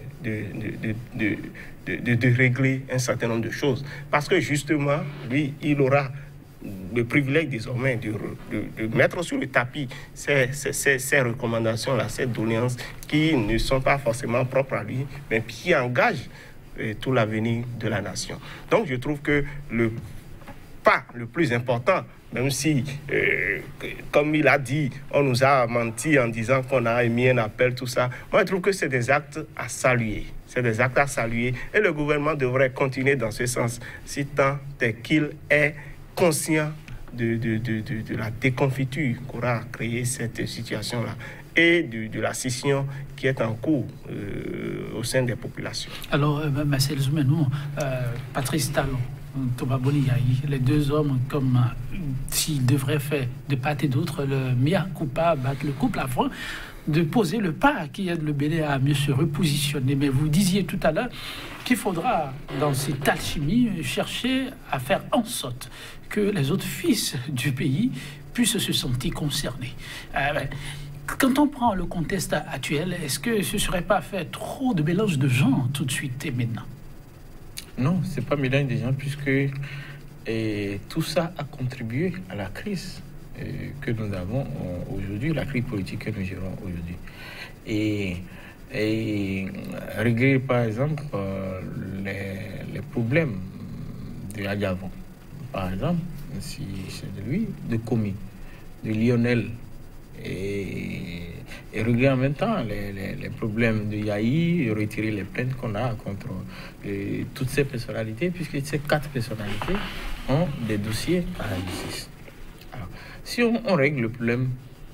[SPEAKER 2] de régler un certain nombre de choses. Parce que justement, lui, il aura le privilège désormais de mettre sur le tapis ces recommandations-là, ces doléances qui ne sont pas forcément propres à lui, mais qui engagent tout l'avenir de la nation. Donc je trouve que le pas le plus important, même si, comme il a dit, on nous a menti en disant qu'on a émis un appel, tout ça. Moi, je trouve que c'est des actes à saluer. C'est des actes à saluer. Et le gouvernement devrait continuer dans ce sens, si tant est qu'il est conscient de la déconfiture qu'aura créé cette situation-là et de la scission qui est en cours au sein des populations.
[SPEAKER 1] Alors, Marcel Zoumenou, Patrice Talon, Thomas Boni Yayi, les deux hommes, comme s'ils devraient faire de part et d'autre le mea culpa, battre le couple avant de poser le pas qui aide le Bénin à mieux se repositionner. Mais vous disiez tout à l'heure qu'il faudra, dans cette alchimie, chercher à faire en sorte que les autres fils du pays puissent se sentir concernés. Quand on prend le contexte actuel, est-ce que ce ne serait pas faire trop de mélange de gens tout de suite et maintenant?
[SPEAKER 3] Non, ce n'est pas mélange des gens, puisque tout ça a contribué à la crise que nous avons aujourd'hui, la crise politique que nous gérons aujourd'hui. Et régler, par exemple, les problèmes de Yadiavon, par exemple, si c'est de lui, de Komi, de Lionel, et régler en même temps les problèmes de Yayi, et retirer les plaintes qu'on a contre toutes ces personnalités, puisque ces 4 personnalités ont des dossiers à la justice. Alors, si on règle le problème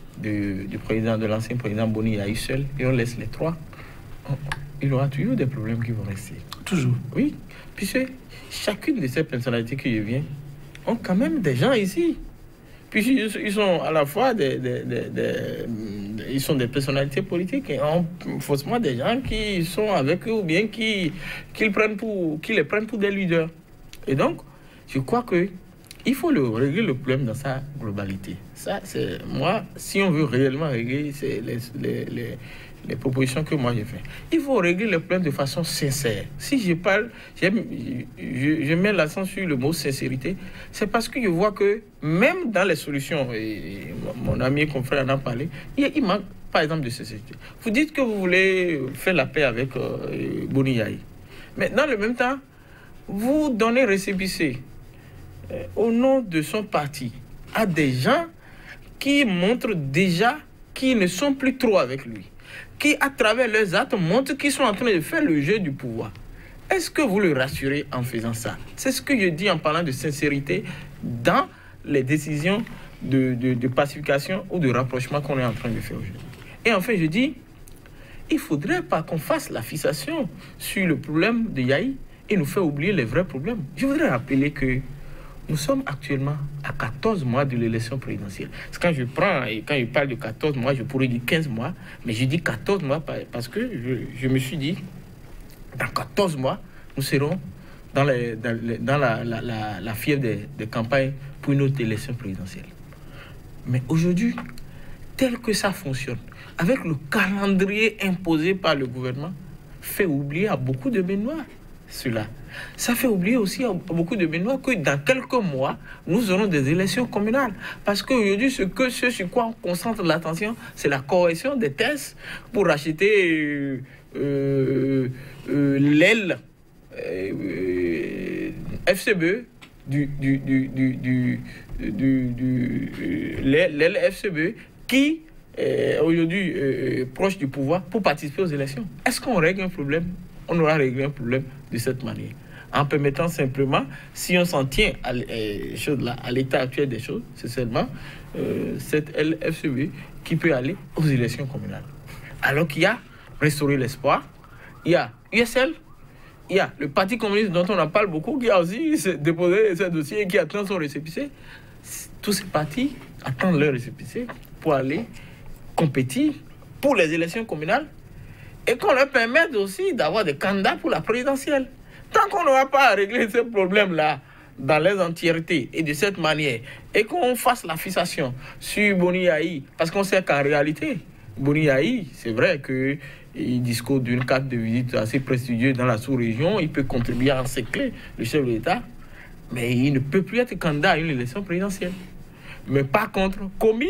[SPEAKER 3] de l'ancien président Boni Yayi seul, et on laisse les 3, il y aura toujours des problèmes qui vont rester.
[SPEAKER 1] Toujours.
[SPEAKER 3] Oui, puisque chacune de ces personnalités qui viennent ont quand même des gens ici. Puisqu'ils sont à la fois ils sont des personnalités politiques et ont forcément des gens qui sont avec eux ou bien qui les prennent pour des leaders. Et donc, je crois que il faut régler le problème dans sa globalité. Ça, c'est moi, si on veut réellement régler, c'est les propositions que moi j'ai faites. Il faut régler le problème de façon sincère. Si je parle, je mets l'accent sur le mot sincérité, c'est parce que je vois que même dans les solutions, et mon ami et confrère en a parlé, il manque par exemple de sincérité. Vous dites que vous voulez faire la paix avec Boni Yayi. Mais dans le même temps, vous donnez récépissé au nom de son parti à des gens qui montrent déjà qu'ils ne sont plus trop avec lui, qui, à travers leurs actes, montrent qu'ils sont en train de faire le jeu du pouvoir. Est-ce que vous le rassurez en faisant ça? C'est ce que je dis en parlant de sincérité dans les décisions de pacification ou de rapprochement qu'on est en train de faire aujourd'hui. Et enfin, je dis, il ne faudrait pas qu'on fasse la fixation sur le problème de Yayi et nous faire oublier les vrais problèmes. Je voudrais rappeler que nous sommes actuellement à 14 mois de l'élection présidentielle. Quand je parle de 14 mois, je pourrais dire 15 mois, mais je dis 14 mois parce que je me suis dit, dans 14 mois, nous serons dans la fièvre des campagnes pour une autre élection présidentielle. Mais aujourd'hui, tel que ça fonctionne, avec le calendrier imposé par le gouvernement, fait oublier à beaucoup de Béninois cela. Ça fait oublier aussi à beaucoup de Béninois que dans quelques mois, nous aurons des élections communales. Parce qu'aujourd'hui, ce sur quoi on concentre l'attention, c'est la correction des tests pour acheter l'aile FCBE l'aile FCBE qui est aujourd'hui proche du pouvoir pour participer aux élections. Est-ce qu'on règle un problème? On aura réglé un problème de cette manière. En permettant simplement, si on s'en tient à l'état actuel des choses, c'est seulement cette LFCB qui peut aller aux élections communales. Alors qu'il y a Restaurer l'espoir, il y a USL, il y a le Parti communiste dont on en parle beaucoup, qui a aussi déposé ce dossier et qui attend son récépissé. Tous ces partis attendent leur récépissé pour aller compétir pour les élections communales et qu'on leur permette aussi d'avoir des candidats pour la présidentielle. Tant qu'on n'aura pas à régler ce problème-là dans les entièretés et de cette manière, et qu'on fasse la fixation sur Boni Yayi, parce qu'on sait qu'en réalité, Boni Yayi, c'est vrai qu'il dispose d'une carte de visite assez prestigieuse dans la sous-région, il peut contribuer à encercler le chef de l'État, mais il ne peut plus être candidat à une élection présidentielle. Mais par contre, Komi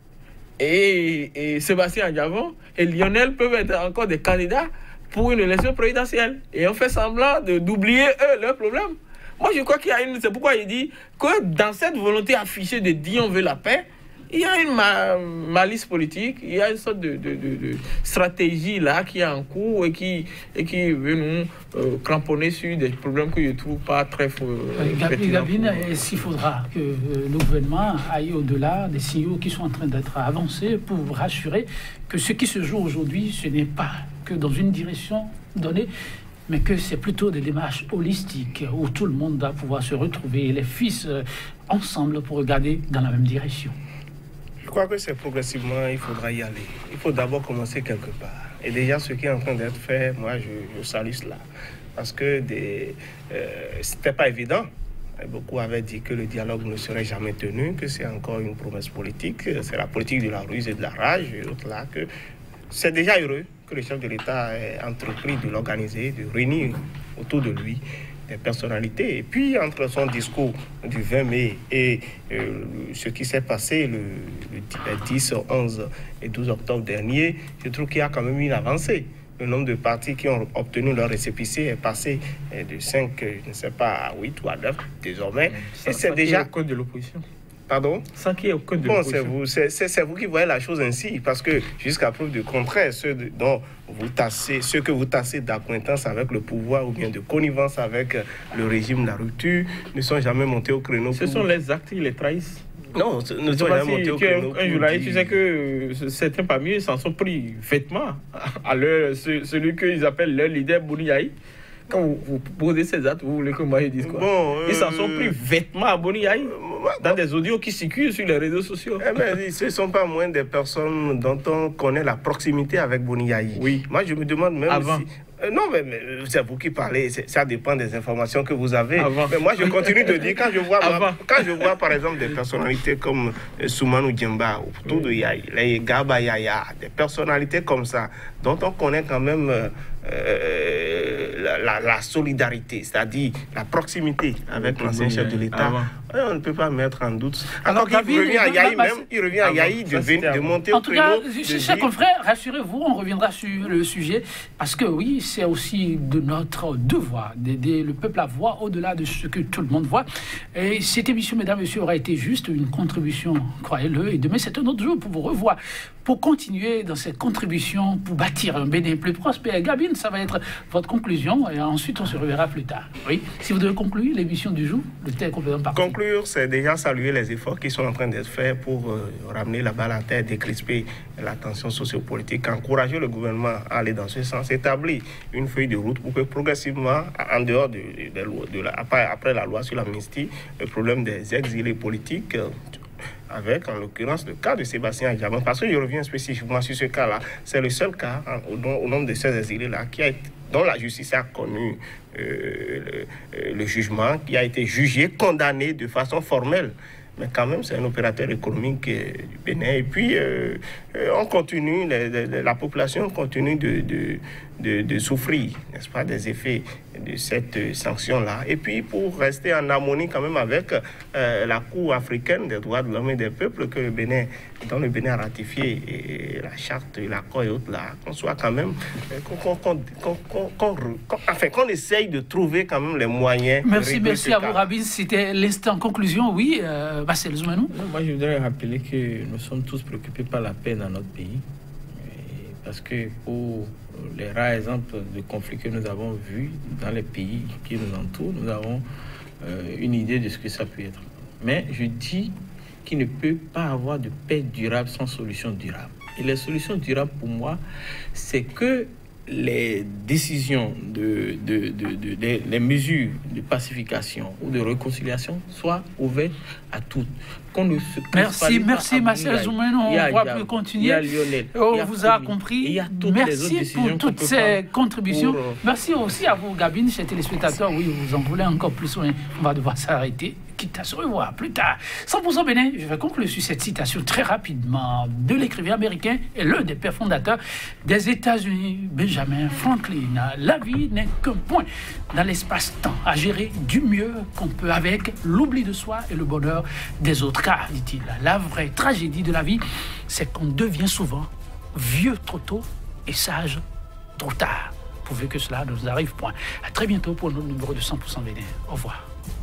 [SPEAKER 3] et Sébastien Adjavon et Lionel peuvent être encore des candidats pour une élection présidentielle. Et on fait semblant d'oublier eux leurs problèmes. Moi, je crois qu'il y a une... C'est pourquoi il dit que dans cette volonté affichée de dire on veut la paix, il y a une malice politique, il y a une sorte de stratégie là qui est en cours et qui veut nous cramponner sur des problèmes que je ne trouve pas très
[SPEAKER 1] Gabine, est-ce qu'il faudra que le gouvernement aille au-delà des signaux qui sont en train d'être avancés pour vous rassurer que ce qui se joue aujourd'hui, ce n'est pas que dans une direction donnée, mais que c'est plutôt des démarches holistiques où tout le monde doit pouvoir se retrouver, les fils ensemble pour regarder dans la même direction?
[SPEAKER 2] Je crois que c'est progressivement, il faudra y aller. Il faut d'abord commencer quelque part. Et déjà, ce qui est en train d'être fait, moi, je salue cela. Parce que c'était pas évident. Beaucoup avaient dit que le dialogue ne serait jamais tenu, que c'est encore une promesse politique. C'est la politique de la ruse et de la rage. Et autres là, que c'est déjà heureux que le chef de l'État ait entrepris de l'organiser, de réunir autour de lui des personnalités. Et puis, entre son discours du 20 mai et ce qui s'est passé le 10, 11 et 12 octobre dernier, je trouve qu'il y a quand même une avancée. Le nombre de partis qui ont obtenu leur récépissé est passé de 5, je ne sais pas, à 8 ou à 9 désormais.
[SPEAKER 3] Et c'est déjà... au code de l'opposition.
[SPEAKER 2] Pardon?
[SPEAKER 3] Sans qu'il y ait aucun de l'opposition.
[SPEAKER 2] C'est vous qui voyez la chose ainsi, parce que jusqu'à preuve du contraire, ceux que vous tassez d'acquaintance avec le pouvoir ou bien de connivence avec le régime de la rupture ne sont jamais montés au créneau.
[SPEAKER 3] Ce sont les actes qui les trahissent.
[SPEAKER 2] Non, ne sont jamais montés au créneau.
[SPEAKER 3] Un journaliste, tu sais que certains parmi eux s'en sont pris vêtements à celui qu'ils appellent leur leader Boni Yayi. Quand vous posez ces actes, vous voulez que moi je dise quoi? Ils s'en sont pris vêtements à Boni Yayi dans des audios qui circulent sur les réseaux sociaux.
[SPEAKER 2] Ce ne sont pas moins des personnes dont on connaît la proximité avec Boni Yayi.
[SPEAKER 3] Oui.
[SPEAKER 2] Moi, je me demande même
[SPEAKER 3] avant.
[SPEAKER 2] si... non, mais c'est vous qui parlez, ça dépend des informations que vous avez.
[SPEAKER 3] Avant.
[SPEAKER 2] Mais moi, je continue de dire, quand je vois par exemple des personnalités comme Soumanou Djemba, autour de Yayi, les Gaba Yaya, des personnalités comme ça, dont on connaît quand même la solidarité, c'est-à-dire la proximité avec l'ancien chef de l'État, on ne peut pas mettre en doute. Alors qu'il revient à Yayi même, il revient à Yayi de monter au créneau.
[SPEAKER 1] En tout cas, chers confrères, rassurez-vous, on reviendra sur le sujet, parce que oui, c'est aussi de notre devoir d'aider le peuple à voir au-delà de ce que tout le monde voit. Et cette émission, mesdames et messieurs, aura été juste une contribution, croyez-le, et demain c'est un autre jour pour vous revoir, pour continuer dans cette contribution, pour bâtir un Bénin plus prospère. Gabine, ça va être votre conclusion, et ensuite on se reverra plus tard. Oui, si vous devez conclure l'émission du jour, le thème complètement parti.
[SPEAKER 2] Conclure, c'est déjà saluer les efforts qui sont en train d'être faits pour ramener la balle à terre, décrisper la tension sociopolitique, encourager le gouvernement à aller dans ce sens, établir une feuille de route pour que progressivement, en dehors après la loi sur l'amnistie, le problème des exilés politiques, avec en l'occurrence le cas de Sébastien Adjavon, parce que je reviens spécifiquement sur ce cas-là, c'est le seul cas au nombre de ces exilés-là dont la justice a connu le jugement, qui a été jugé, condamné de façon formelle. Mais quand même, c'est un opérateur économique du Bénin. Et puis, on continue, la population continue de souffrir, n'est-ce pas, des effets cette sanction-là. Et puis, pour rester en harmonie quand même avec la Cour africaine des droits de l'homme et des peuples que le Bénin, dont le Bénin a ratifié et la charte, l'accord et autres, là, qu'on soit quand même, qu'on essaye de trouver quand même les moyens.
[SPEAKER 1] Merci à vous, Rabin. C'était l'instant conclusion. Oui, Marcel Zoumanou.
[SPEAKER 3] Moi, je voudrais rappeler que nous sommes tous préoccupés par la paix dans notre pays. Parce que pour les rares exemples de conflits que nous avons vus dans les pays qui nous entourent, nous avons une idée de ce que ça peut être. Mais je dis qu'il ne peut pas avoir de paix durable sans solution durable. Et les solutions durables, pour moi, c'est que les décisions, les mesures de pacification ou de réconciliation soient ouvertes à toutes.
[SPEAKER 1] Merci Marcel Zoumanou. On ne va plus continuer.
[SPEAKER 3] Il y a Lionel.
[SPEAKER 1] On vous a compris. Merci pour toutes ces contributions. Merci aussi à vous, Gabine, chers téléspectateurs. Oui, vous en voulez encore plus. On va devoir s'arrêter. Quitte à se revoir plus tard. 100% Bénin, je vais conclure sur cette citation très rapidement de l'écrivain américain et l'un des pères fondateurs des États-Unis, Benjamin Franklin. La vie n'est qu'un point dans l'espace-temps à gérer du mieux qu'on peut avec l'oubli de soi et le bonheur des autres. Car, dit-il, la vraie tragédie de la vie, c'est qu'on devient souvent vieux trop tôt et sage trop tard. Pourvu que cela ne nous arrive point. À très bientôt pour notre numéro de 100% Bénin. Au revoir.